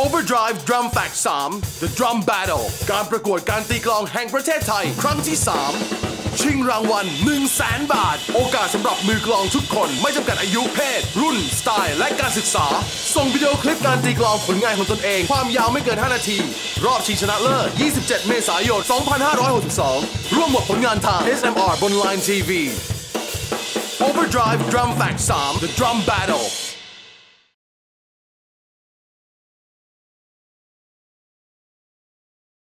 Overdrive Drum Fact 3 The Drum Battle การประกวดการตีกลองแห่งประเทศไทยครั้งที่ 3 ชิงรางวัล 100,000 บาทโอกาสสำหรับมือกลองทุกคนไม่จำกัดอายุเพศรุ่นสไตล์และการศึกษาส่งวิดีโอคลิปการตีกลองผลงานของตนเองความยาวไม่เกิน 5 นาทีรอบชิงชนะเลิศ 27 เมษายน 2562 ร่วมหมดผลงานทาง SMR บน Line TV Overdrive Drum Fact 3 The Drum Battle